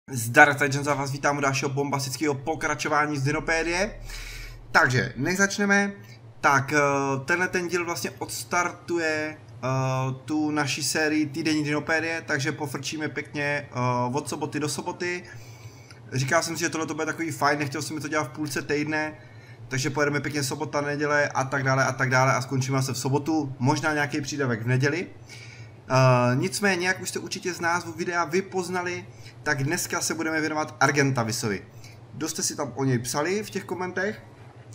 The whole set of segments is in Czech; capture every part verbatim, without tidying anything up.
Zdar, tady za vás vítám u dalšího bombastického pokračování z Dinopédie. Takže, než začneme, tak tenhle ten díl vlastně odstartuje uh, tu naši sérii týdenní Dinopédie, takže pofrčíme pěkně uh, od soboty do soboty. Říkal jsem si, že tohle to bude takový fajn, nechtěl jsem mi to dělat v půlce týdne, takže pojedeme pěkně sobota, neděle a tak dále a tak dále a skončíme se v sobotu, možná nějaký přídavek v neděli. Uh, nicméně, jak už jste určitě z názvu videa vypoznali, tak dneska se budeme věnovat Argentavisovi. Dost jste si tam o něj psali v těch komentech,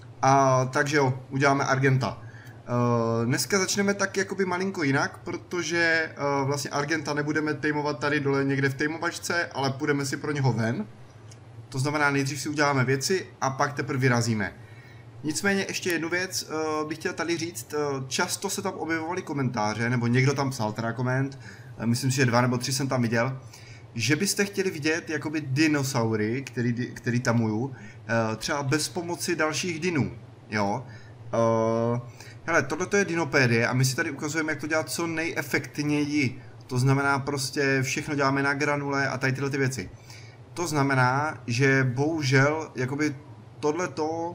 a takže jo, uděláme Argenta. Uh, dneska začneme tak jakoby malinko jinak, protože uh, vlastně Argenta nebudeme tejmovat tady dole někde v tejmovačce, ale půjdeme si pro něho ven. To znamená, nejdřív si uděláme věci a pak teprve vyrazíme. Nicméně ještě jednu věc uh, bych chtěl tady říct, uh, často se tam objevovaly komentáře, nebo někdo tam psal teda koment, uh, myslím si, že dva nebo tři jsem tam viděl, že byste chtěli vidět jakoby dinosaury, který, který tamuju, uh, třeba bez pomoci dalších dinů, jo. Uh, hele, tohleto je Dinopédie a my si tady ukazujeme, jak to dělat co nejefektněji. To znamená prostě všechno děláme na granule a tady tyhle ty věci. To znamená, že bohužel jakoby tohleto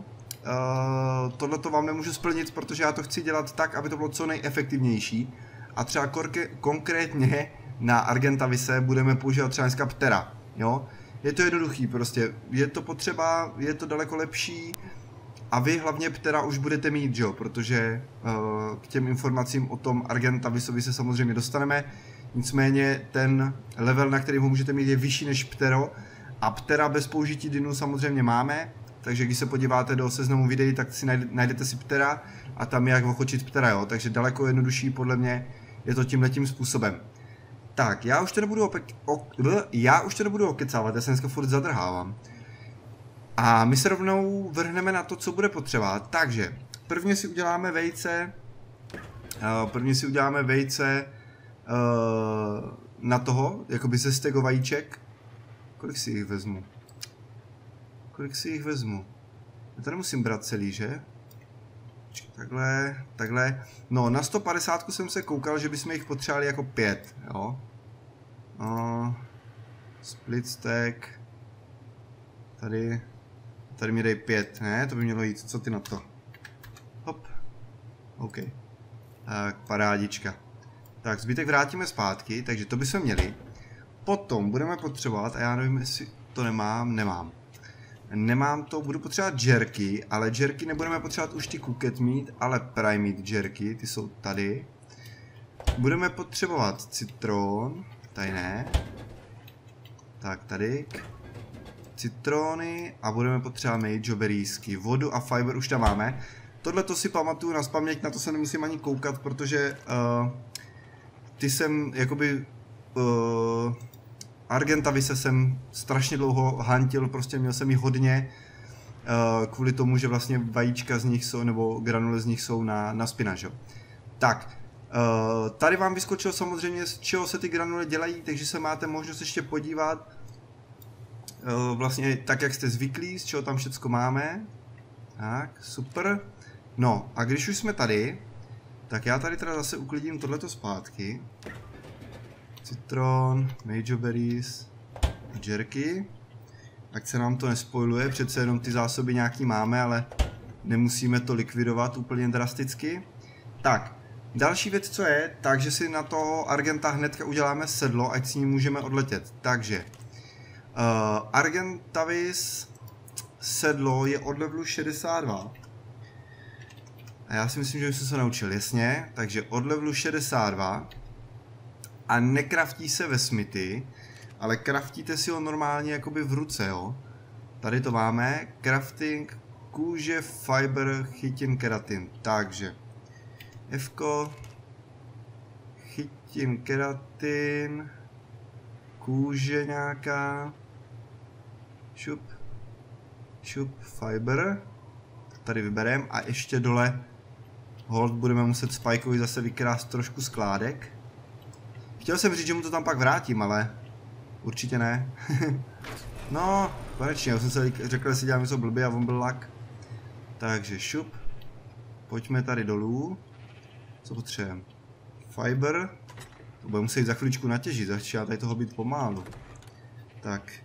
Uh, tohle to vám nemůžu splnit, protože já to chci dělat tak, aby to bylo co nejefektivnější. A třeba konkrétně na Argentavise budeme používat třeba dneska Ptera. Jo? Je to jednoduchý prostě, je to potřeba, je to daleko lepší a vy hlavně Ptera už budete mít, jo? Protože uh, k těm informacím o tom Argentavisovi se samozřejmě dostaneme. Nicméně ten level, na který ho můžete mít, je vyšší než Ptero a Ptera bez použití dinu samozřejmě máme. Takže když se podíváte do seznamu videí, tak si najdete si Ptera a tam je jak ochočit Ptera, jo. Takže daleko jednodušší podle mě je to tímhletím způsobem. Tak, já už to nebudu opek... O... Já už to nebudu okecávat, já se dneska furt zadrhávám. A my se rovnou vrhneme na to, co bude potřeba. Takže, prvně si uděláme vejce... Prvně si uděláme vejce... Na toho, jakoby ze stego vajíček. Kolik si jich vezmu? Kolik si jich vezmu? Já tady musím brát celý, že? Takhle, takhle. No, na sto padesát jsem se koukal, že bychom jich potřebovali jako pět, jo? No, split stack. Tady, tady mi dej pět, ne? To by mělo jít, co ty na to? Hop. OK. Tak, parádička. Tak, zbytek vrátíme zpátky, takže to bychom měli. Potom budeme potřebovat, a já nevím, jestli to nemám, nemám. Nemám to, budu potřebovat jerky, ale jerky nebudeme potřebovat už ty cooket meat, ale prime meat jerky, ty jsou tady. Budeme potřebovat citron, tady ne. Tak tady. Citrony a budeme potřebovat majoberriesky, vodu a fiber už tam máme. Tohle to si pamatuju na spaměť, na to se nemusím ani koukat, protože uh, ty jsem jakoby... Uh, Argentavise jsem strašně dlouho hantil, prostě měl jsem ji hodně uh, kvůli tomu, že vlastně vajíčka z nich jsou, nebo granule z nich jsou na, na spinač. Tak, uh, tady vám vyskočilo samozřejmě, z čeho se ty granule dělají, takže se máte možnost ještě podívat uh, vlastně tak, jak jste zvyklí, z čeho tam všecko máme. Tak, super. No, a když už jsme tady, tak já tady teda zase uklidím tohleto zpátky. Citron, majoberries, jerky. Ať se nám to nespoiluje, přece jenom ty zásoby nějaký máme, ale nemusíme to likvidovat úplně drasticky. Tak, další věc, co je, takže si na toho Argenta hnedka uděláme sedlo, ať s ním můžeme odletět. Takže, uh, Argentavis sedlo je od levelu šedesát dva. A já si myslím, že už jsem se naučil, jasně. Takže od levelu šedesát dva. A nekraftí se ve smithy, ale kraftíte si ho normálně jakoby v ruce, jo. Tady to máme, crafting, kůže, fiber, chytin, keratin. Takže, Fko, chytin, keratin, kůže nějaká, šup, šup, fiber, tady vybereme a ještě dole, hold, budeme muset Spikeovi zase vykrást trošku skládek. Chtěl jsem říct, že mu to tam pak vrátím, ale určitě ne. No, konečně, já jsem se řekl, že si dělám něco blbě a on byl lak. Takže šup. Pojďme tady dolů. Co potřebujeme? Fiber. To bude muset za chviličku natěžit, začít já tady toho být pomálu. Tak,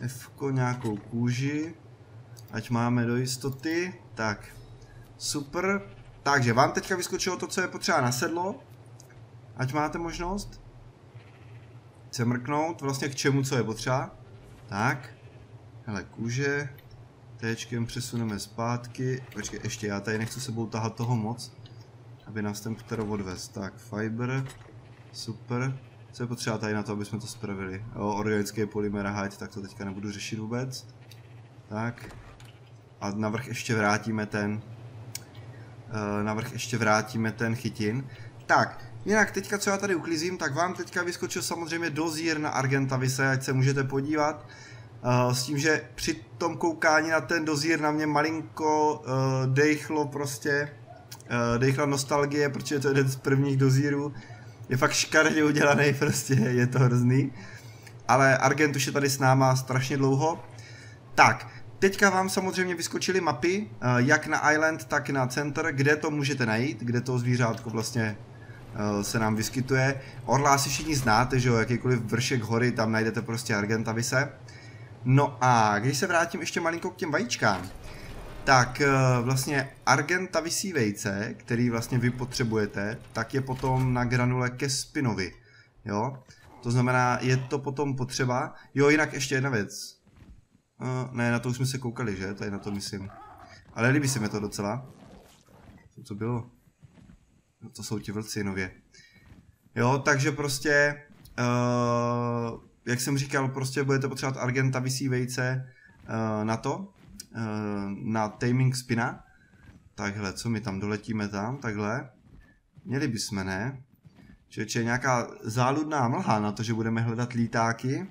F-ko, nějakou kůži. Ať máme do jistoty. Tak. Super. Takže vám teďka vyskočilo to, co je potřeba na sedlo. Ať máte možnost. Chce mrknout vlastně k čemu, co je potřeba. Tak. Hele, kůže. Téčkem přesuneme zpátky. Počkej, ještě já tady nechci sebou tahat toho moc. Aby nás ten ptero odvez. Tak, fiber. Super. Co je potřeba tady na to, aby jsme to spravili? O, organické polymer hide, tak to teďka nebudu řešit vůbec. Tak. A navrch ještě vrátíme ten... Uh, navrch ještě vrátíme ten chytin. Tak, jinak teďka, co já tady uklízím, tak vám teďka vyskočil samozřejmě dozír na Argentavise, ať se můžete podívat. Uh, s tím, že při tom koukání na ten dozír na mě malinko uh, dejchlo prostě, uh, dejchla nostalgie, protože to je jeden z prvních dozírů. Je fakt škaredě udělaný, prostě je to hrozný. Ale Argent už je tady s náma strašně dlouho. Tak, teďka vám samozřejmě vyskočily mapy, uh, jak na Island, tak na Center, kde to můžete najít, kde to zvířátko vlastně uh, se nám vyskytuje. Orla asi všichni znáte, že jo, jakýkoliv vršek hory, tam najdete prostě Argentavise. No a když se vrátím ještě malinko k těm vajíčkám, tak vlastně Argentavisí vejce, který vlastně vy potřebujete, tak je potom na granule ke spinovi, jo. To znamená, je to potom potřeba, jo, jinak ještě jedna věc. Uh, ne, na to už jsme se koukali, že, tady na to myslím. Ale líbí se mi to docela. Co to bylo? No, to jsou ti vlci nově. Jo, takže prostě... Uh, jak jsem říkal, prostě budete potřebovat Argentavisí vejce uh, na to, uh, na taming spina. Takhle, co my tam doletíme tam, takhle. Měli bychom, ne? Čeče, je nějaká záludná mlha na to, že budeme hledat lítáky.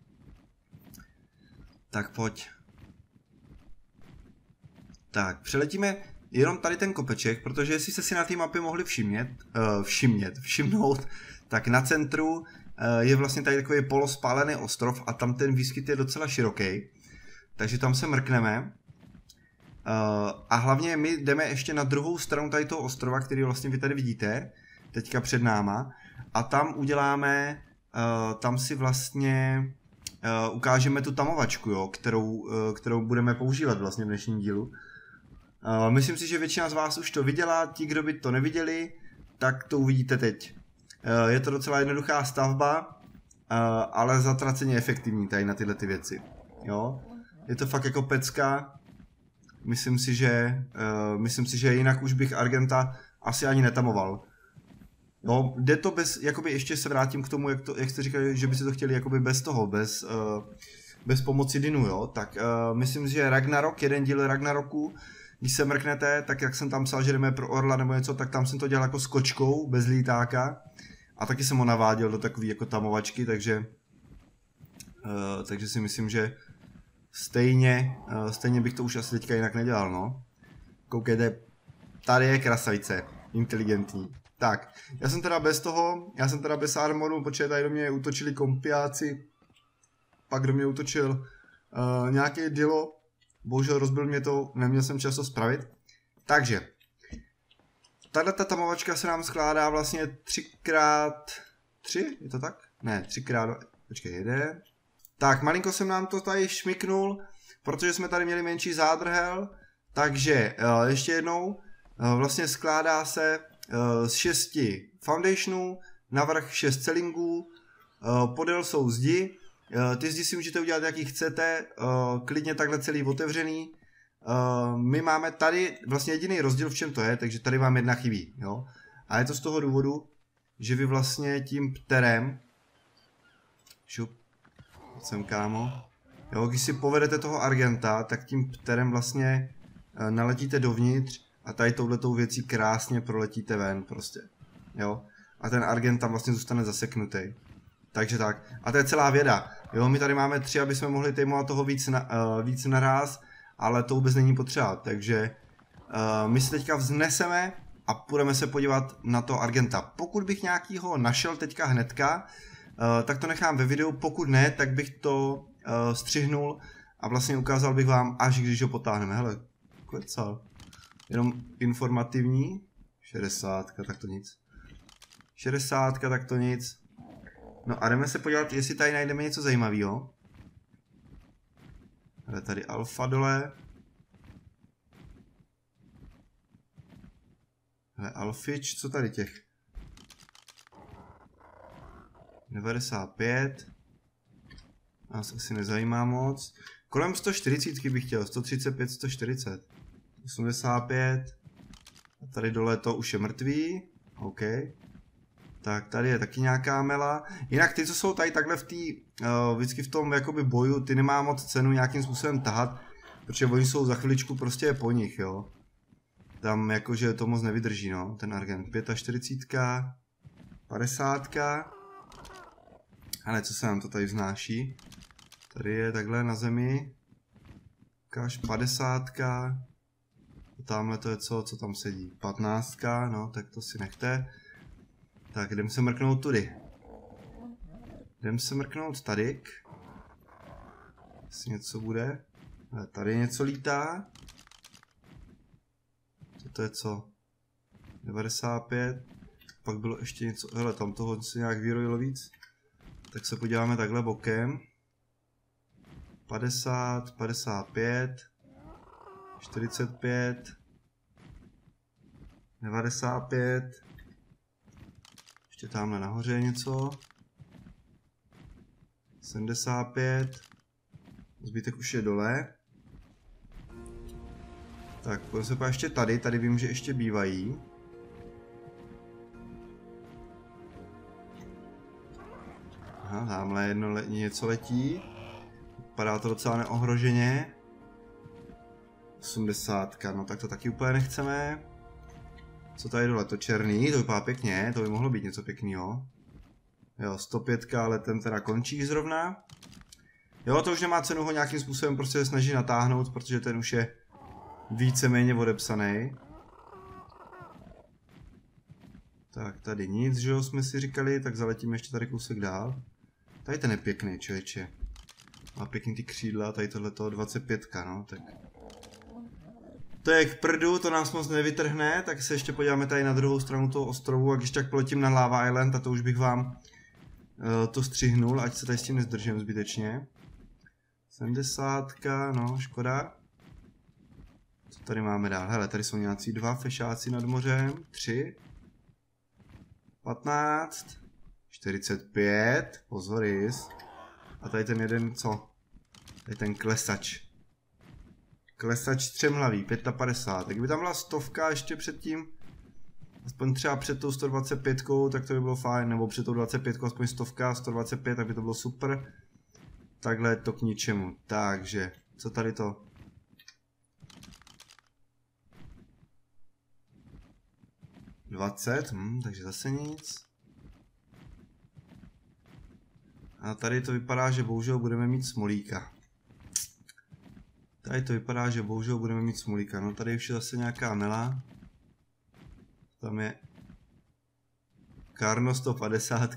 Tak pojď. Tak, přeletíme jenom tady ten kopeček, protože jestli jste si na té mapě mohli všimnět, uh, všimnět, všimnout, tak na centru je vlastně tady takový polospálený ostrov a tam ten výskyt je docela široký. Takže tam se mrkneme. A hlavně my jdeme ještě na druhou stranu tady toho ostrova, který vlastně vy tady vidíte, teďka před náma. A tam uděláme, tam si vlastně ukážeme tu tamovačku, jo, kterou, kterou budeme používat vlastně v dnešním dílu. Myslím si, že většina z vás už to viděla, ti, kdo by to neviděli, tak to uvidíte teď. Je to docela jednoduchá stavba, ale zatraceně efektivní tady na tyhle ty věci. Jo? Je to fakt jako pecka. Myslím si, že, myslím si, že jinak už bych Argenta asi ani netamoval. Jo, jde to bez, jakoby ještě se vrátím k tomu, jak, to, jak jste říkali, že by si to chtěli jakoby bez toho, bez, bez pomoci Dinu, jo? Tak myslím si, že Ragnarok, jeden díl Ragnaroku, když se mrknete, tak jak jsem tam psal, že jdeme pro Orla nebo něco, tak tam jsem to dělal jako s kočkou, bez lítáka. A taky jsem ho naváděl do takové jako tamovačky, takže, uh, takže si myslím, že stejně, uh, stejně bych to už asi teďka jinak nedělal, no. Koukejte, tady je krasavice, inteligentní. Tak, já jsem teda bez toho, já jsem teda bez armoru, protože tady do mě útočili kompiáci, pak do mě útočil uh, nějaký dilo, bohužel rozbil mě to, neměl jsem čas to spravit. Takže, tato tamovačka se nám skládá vlastně třikrát tři, je to tak? Ne, třikrát, počkej, jede. Tak, malinko jsem nám to tady šmiknul, protože jsme tady měli menší zádrhel, takže uh, ještě jednou, uh, vlastně skládá se uh, z šesti foundationů, navrch šest celingů, uh, podél jsou zdi, uh, ty zdi si můžete udělat jaký chcete, uh, klidně takhle celý otevřený. Uh, my máme tady vlastně jediný rozdíl, v čem to je, takže tady vám jedna chybí, jo. A je to z toho důvodu, že vy vlastně tím pterem, šup, jsem kámo, jo, když si povedete toho Argenta, tak tím pterem vlastně uh, naletíte dovnitř a tady touhletou věcí krásně proletíte ven prostě, jo. A ten Argent tam vlastně zůstane zaseknutý. Takže tak. A to je celá věda, jo, my tady máme tři, aby jsme mohli týmovat toho víc, na, uh, víc naráz, ale to vůbec není potřeba, takže uh, my se teďka vzneseme a půjdeme se podívat na to Argenta. Pokud bych nějakýho našel teďka hnedka, uh, tak to nechám ve videu, pokud ne, tak bych to uh, střihnul a vlastně ukázal bych vám, až když ho potáhneme. Hele, klecal. Jenom informativní. šedesátka, tak to nic. šedesátka, tak to nic. No a jdeme se podívat, jestli tady najdeme něco zajímavého. Je tady alfa dole. Hele, alfič, co tady těch? devadesát pět. Nás asi nezajímá moc. Kolem sto čtyřicet bych chtěl, sto třicet pět, sto čtyřicet. osmdesát pět. A tady dole to už je mrtvý. OK. Tak tady je taky nějaká mela. Jinak ty, co jsou tady takhle v té, uh, vždycky v tom jakoby boju, ty nemá moc cenu nějakým způsobem tahat, protože oni jsou za chviličku prostě po nich, jo. Tam jakože to moc nevydrží, no, ten Argent. čtyřicet pět, padesát. Ale co se nám to tady vznáší? Tady je takhle na zemi. Ukáž padesát. Tamhle to je co, co tam sedí? patnáct, no, tak to si nechte. Tak, jdem se mrknout tudy. Jdem se mrknout tady. Jestli něco bude. Ale tady něco lítá. To je co? devadesát pět. Pak bylo ještě něco. Hele, tam toho se nějak vyrojilo víc. Tak se podíváme takhle bokem. padesát, padesát pět. čtyřicet pět. devadesát pět. Ještě tamhle nahoře je něco. sedmdesát pět. Zbytek už je dole. Tak, pojďme se ještě tady. Tady vím, že ještě bývají. Aha, tamhle jedno le něco letí. Vypadá to docela neohroženě. osmdesát, no tak to taky úplně nechceme. Co tady dole, to černý, to vypadá pěkně, to by mohlo být něco pěkného. Jo, sto pět, ale ten teda končí zrovna. Jo, to už nemá cenu ho nějakým způsobem prostě snažit natáhnout, protože ten už je víceméně odepsaný. Tak tady nic, že jo, jsme si říkali, tak zaletíme ještě tady kousek dál. Tady ten je pěkný, člověče. Má pěkný ty křídla, tady tohleto dvacet pět, no, tak. To je k prdu, to nás moc nevytrhne, tak se ještě podíváme tady na druhou stranu toho ostrovu a když tak poletím na Lava Island a to už bych vám uh, to střihnul, ať se tady s tím nezdržím zbytečně. sedmdesát, no, škoda. Co tady máme dál? Hele, tady jsou nějací dva fešáci nad mořem, tři. patnáct. čtyřicet pět, pozor jis. A tady ten jeden, co? Tady ten klesač. Klesač střemhlavý, padesát pět. Tak kdyby tam byla stovka ještě předtím, aspoň třeba před tou sto dvacet pět, tak to by bylo fajn, nebo před tou dvacet pět, aspoň stovka, sto dvacet pět, tak by to bylo super. Takhle je to k ničemu. Takže, co tady to? dvacet, hm, takže zase nic. A tady to vypadá, že bohužel budeme mít smolíka. Tady to vypadá, že bohužel budeme mít smolíka. No tady už je zase nějaká mela. Tam je Karno sto padesát.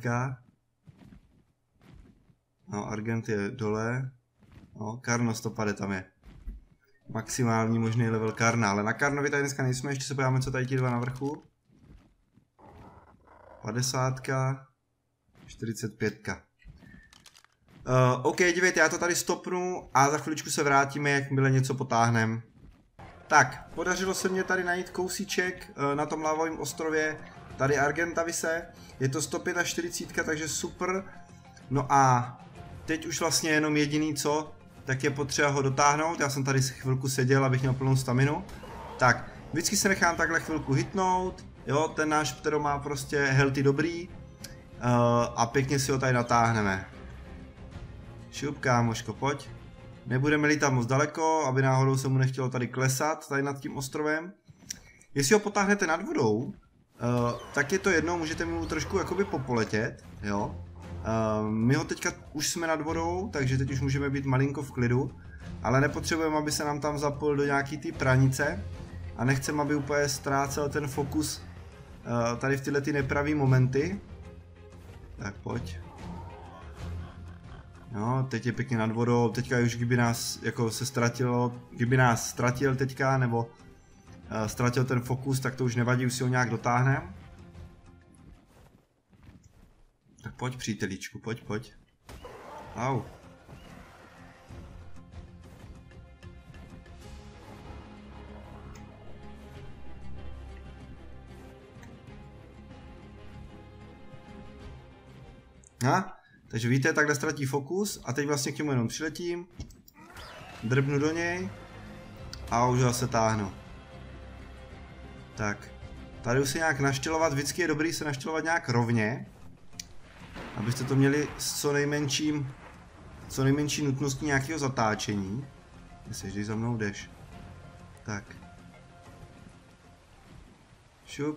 No, Argent je dole. No, Karno sto padesát tam je. Maximální možný level Karna. Ale na Karnovi tady dneska nejsme, ještě se podíváme, co tady ti dva na vrchu. padesát, čtyřicet pět. Uh, OK, dívejte, já to tady stopnu a za chviličku se vrátíme, jakmile něco potáhneme. Tak, podařilo se mě tady najít kousíček uh, na tom lávovém ostrově, tady Argentavise, je to sto čtyřicet pět, takže super. No a teď už vlastně jenom jediný co, tak je potřeba ho dotáhnout, já jsem tady chvilku seděl, abych měl plnou staminu. Tak, vždycky se nechám takhle chvilku hitnout, jo, ten náš ptero má prostě healthy dobrý uh, a pěkně si ho tady natáhneme. Šup, kámoško, pojď. Nebudeme lítat moc daleko, aby náhodou se mu nechtělo tady klesat, tady nad tím ostrovem. Jestli ho potáhnete nad vodou, uh, tak je to jedno, můžete mu trošku jakoby popoletět, jo. Uh, my ho teďka už jsme nad vodou, takže teď už můžeme být malinko v klidu, ale nepotřebujeme, aby se nám tam zapojil do nějaký té pranice a nechceme, aby úplně ztrácel ten fokus uh, tady v tyhle ty nepravý momenty. Tak pojď. No, teď je pěkně nad vodou, teďka už kdyby nás jako se ztratilo, kdyby nás ztratil teďka, nebo uh, ztratil ten fokus, tak to už nevadí, už si ho nějak dotáhneme. Tak pojď, přítelíčku, pojď, pojď. Au. Ha? Takže víte, takhle ztratí fokus a teď vlastně k němu jenom přiletím. Drbnu do něj. A už ho se táhnu. Tak. Tady už se nějak naštělovat, vždycky je dobrý se naštělovat nějak rovně. Abyste to měli s co nejmenším, co nejmenší nutností nějakého zatáčení. Myslíš, když za mnou jdeš. Tak. Šup.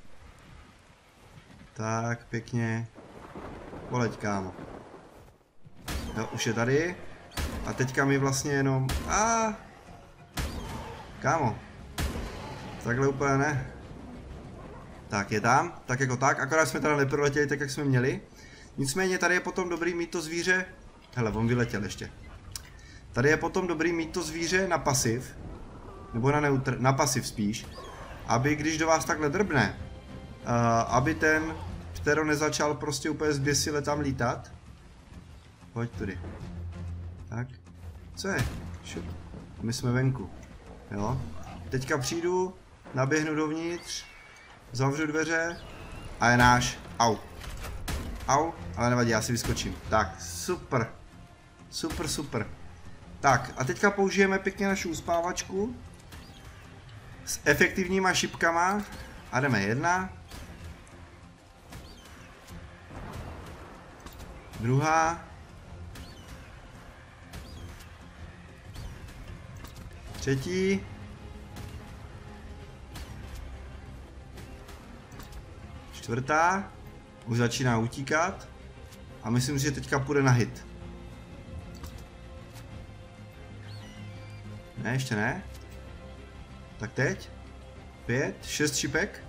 Tak, pěkně. Poleď, kámo. Jo, už je tady. A teďka mi vlastně jenom... A kámo. Takhle úplně ne. Tak, je tam. Tak jako tak. Akorát jsme teda neproletěli tak, jak jsme měli. Nicméně tady je potom dobrý mít to zvíře... Hele, on vyletěl ještě. Tady je potom dobrý mít to zvíře na pasiv. Nebo na neutr... na pasiv spíš. Aby když do vás takhle drbne, uh, aby ten ptero nezačal prostě úplně zběsile tam lítat. Pojď tudy. Tak. Co je? Šup. A my jsme venku. Jo. Teďka přijdu, naběhnu dovnitř, zavřu dveře a je náš. Au. Au, ale nevadí, já si vyskočím. Tak, super. Super, super. Tak, a teďka použijeme pěkně naši uspávačku. S efektivníma šipkama. A jdeme jedna. Druhá. Třetí. Čtvrtá. Už začíná utíkat. A myslím si, že teďka půjde na hit. Ne, ještě ne. Tak teď. Pět, šest šipek.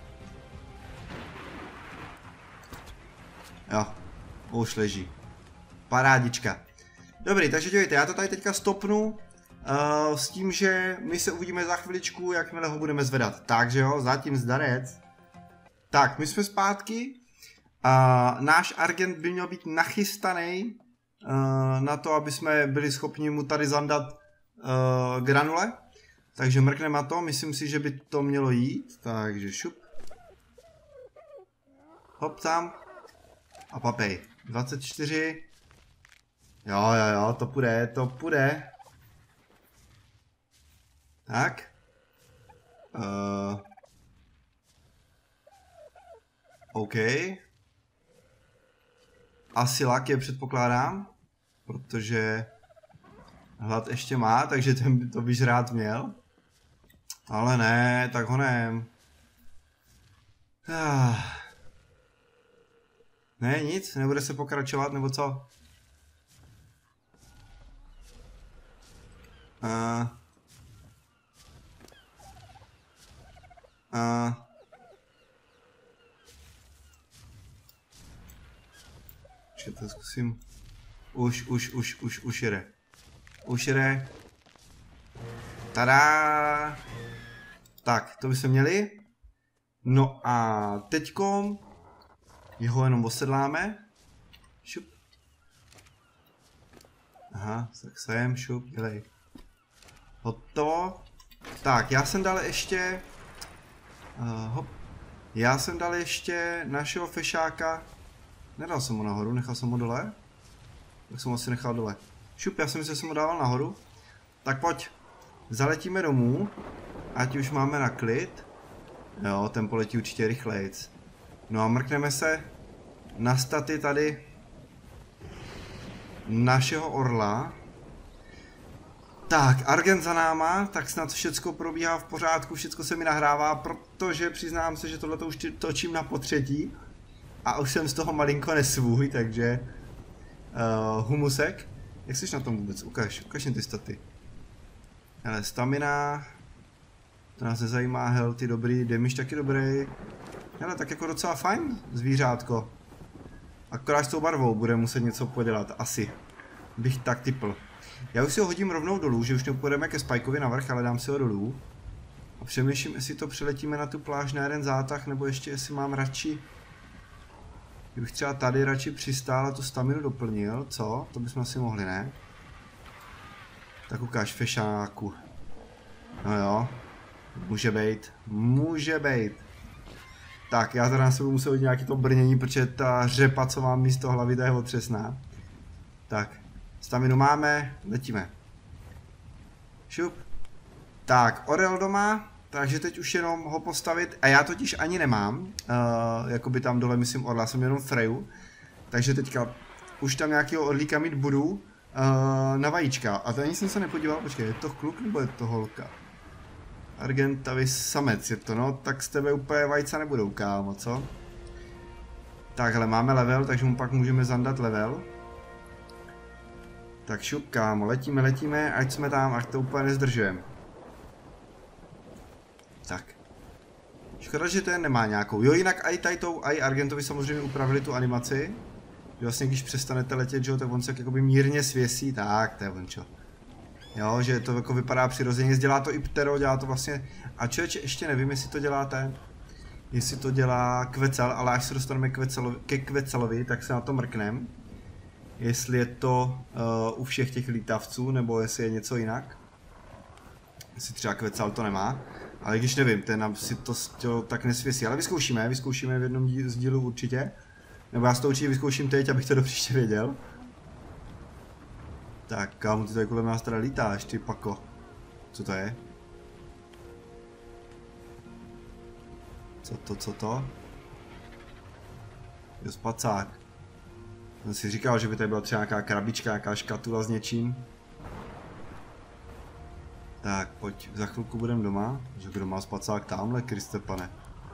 Jo. Už leží. Parádička. Dobrý, takže dívejte, já to tady teďka stopnu. Uh, s tím, že my se uvidíme za chviličku, jakmile ho budeme zvedat. Takže jo, zatím zdarec. Tak, my jsme zpátky. Uh, náš Argent by měl být nachystaný uh, na to, aby jsme byli schopni mu tady zandat uh, granule. Takže mrkneme na to, myslím si, že by to mělo jít. Takže šup. Hop tam. A papej. dvacet čtyři. Jo, jo, jo, to půjde, to půjde. Tak. Uh. OK. Asi lak je, předpokládám. Protože hlad ještě má, takže ten, to bych rád měl. Ale ne, tak ho ne. Ah. Ne, nic, nebude se pokračovat, nebo co? Uh. Uh. Počkej, to zkusím. Už, už, už, už, už jede. Už jede. Tada! Tak, to by se měli. No a teďkom jeho jenom osedláme. Šup. Aha, tak sem, šup, dělej. Hotovo. Tak, já jsem dal ještě... Uh, hop. Já jsem dal ještě našeho fešáka. Nedal jsem ho nahoru, nechal jsem ho dole. Tak jsem ho asi nechal dole. Šup, já jsem myslel, že jsem ho dával nahoru. Tak pojď. Zaletíme domů. Ať už máme na klid. Jo, ten poletí určitě rychlejc. No a mrkneme se na staty tady našeho orla. Tak, Argent za náma, tak snad všecko probíhá v pořádku, všecko se mi nahrává, protože přiznám se, že tohleto už točím na potřetí. A už jsem z toho malinko nesvůj, takže... Uh, humusek. Jak jsi na tom vůbec? Ukaž, ukaž mi ty staty. Hele, stamina... To nás nezajímá, healthy dobrý, damage taky dobrý. Hele, tak jako docela fajn zvířátko. Akorát s tou barvou bude muset něco podělat, asi. Bych tak typl. Já už si ho hodím rovnou dolů, že už nepůjdeme ke Spikeovi na vrch, ale dám si ho dolů. A přemýšlím, jestli to přeletíme na tu pláž na jeden zátah, nebo ještě jestli mám radši... Kdybych třeba tady radši přistál a tu staminu doplnil, co? To bychom asi mohli, ne? Tak ukáž fešáku. No jo. Může být. Může být. Tak, já teda na sebe musel hodit nějaký to brnění, protože ta řepa, co mám místo hlavy, ta je otřesná. Tak, staminu máme, letíme. Šup. Tak, orel doma, takže teď už jenom ho postavit, a já totiž ani nemám, uh, jakoby tam dole myslím orla, jsem jenom Freju. Takže teďka už tam nějakého orlíka mít budu uh, na vajíčka. A tady jsem se nepodíval, počkej, je to kluk nebo je to holka? Argentavis samec je to, no, tak z tebe úplně vajca nebudou, kámo, co? Takhle, máme level, takže mu pak můžeme zandat level. Tak šup, kámo, letíme, letíme, ať jsme tam, ať to úplně nezdržujeme. Tak. Škoda, že ten nemá nějakou. Jo, jinak i tady tou, i Argentovi samozřejmě upravili tu animaci. Že vlastně, když přestanete letět, že, tak on se jakoby mírně svěsí, tak, to je ončo. Jo, že to jako vypadá přirozeně, dělá to i Ptero, dělá to vlastně, a člověče, ještě nevím, jestli to děláte, jestli to dělá Kvecel, ale až se dostaneme Kvecelovi, ke Kvecelovi, tak se na to mrknem. Jestli je to uh, u všech těch lítavců, nebo jestli je něco jinak. Jestli třeba Kvecel to nemá, ale když nevím, ten nám si to, to tak nesvěsí, ale vyzkoušíme, vyzkoušíme v jednom z dílu určitě. Nebo já si to určitě vyzkouším teď, abych to do příště věděl. Tak, kámo, ty tady kolem nás teda lítáš, ty pako. Co to je? Co to, co to? Jo, spacák. Jsem si říkal, že by tady byla třeba nějaká krabička, nějaká škatula s něčím. Tak, pojď, za chvilku budeme doma. Že kdo má spacák tamhle, Kriste pane.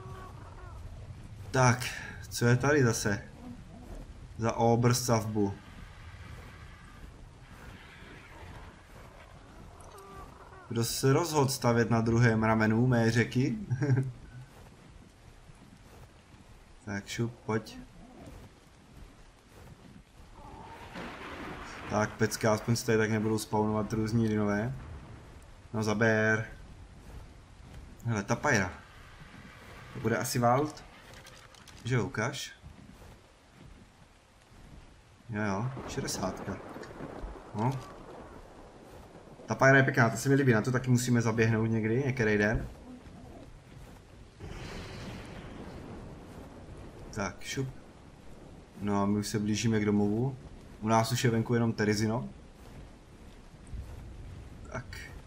Tak, co je tady zase? Za Oberstavbu. Kdo se rozhodl stavět na druhém ramenu mé řeky? Tak šup, pojď. Tak pecka, aspoň se tady tak nebudou spawnovat různí linové. No zaber. Hele, tapajra. To bude asi Wald. Že jo, ukáž? Jo jo, šedesátka. No. Tapajra je pěkná, to se mi líbí, na to taky musíme zaběhnout někdy, některý den. Tak, šup. No a my už se blížíme k domovu. U nás už je venku jenom Terizino. Tak.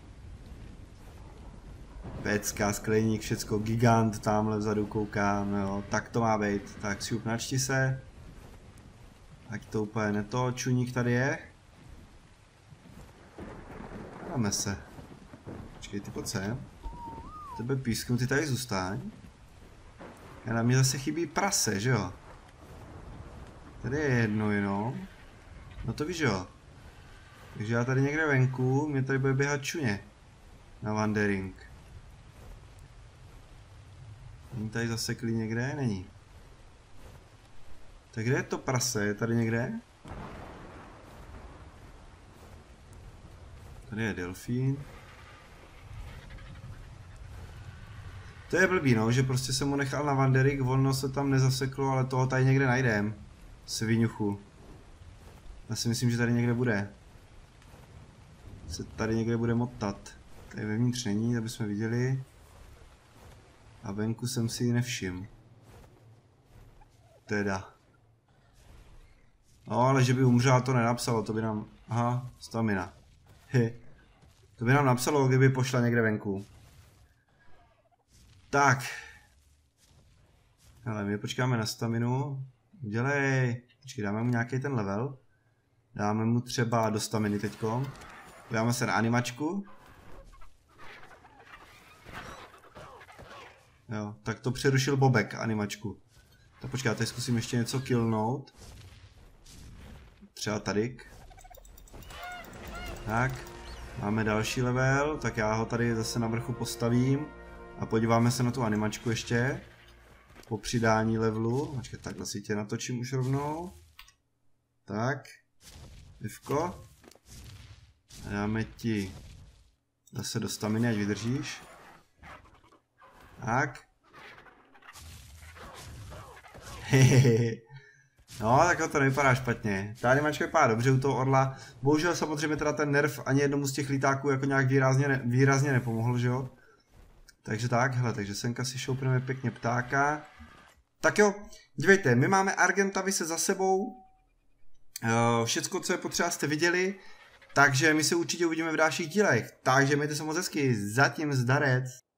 Pecka, skleník, všecko, gigant, tamhle vzadu koukám, jo, tak to má být. Tak šup, načti se. Ať to úplně neto, čuník tady je. Dáme se. Počkej, ty pojď sem. Tebe písknu, ty tady zůstaň. A na mě zase chybí prase, že jo? Tady je jedno jenom. No to víš, jo. Takže já tady někde venku, mě tady bude běhat čuně. Na wandering. Není tady zaseklý někde? Není. Tak kde je to prase? Je tady někde? Tady je delfín. To je blbý, no, že prostě jsem mu nechal na wandering, volno se tam nezaseklo, ale toho tady někde najdem. Sviňuchu. Já si myslím, že tady někde bude. Se tady někde bude motat. Tady vevnitř není, aby jsme viděli. A venku jsem si ji nevšiml. Teda. No, ale že by umřela, to nenapsalo, to by nám... Aha, stamina. He. To by nám napsalo, kdyby pošla někde venku. Tak. Hele, my počkáme na staminu. Dělej. Počkej, dáme mu nějaký ten level. Dáme mu třeba do staminy teďko. Dáme se na animačku. Jo, tak to přerušil Bobek, animačku. Tak počkej, já teď zkusím ještě něco killnout. Třeba tadyk. Tak. Máme další level, tak já ho tady zase na vrchu postavím. A podíváme se na tu animačku ještě. Po přidání levelu. Počkej, takhle si tě natočím už rovnou. Tak. Ivko. A dáme ti zase do staminy, ať vydržíš. Tak. Hehehe. No, tak to nevypadá špatně. Ta animačka vypadá dobře u toho orla. Bohužel samozřejmě teda ten nerv ani jednomu z těch lítáků jako nějak výrazně, ne, výrazně nepomohl, že jo? Takže tak, hele, takže senka si šoupneme pěkně ptáka. Tak jo, dívejte, my máme Argentavi se za sebou, uh, všecko, co je potřeba, jste viděli, takže my se určitě uvidíme v dalších dílech, takže mějte se moc hezky, zatím zdarec.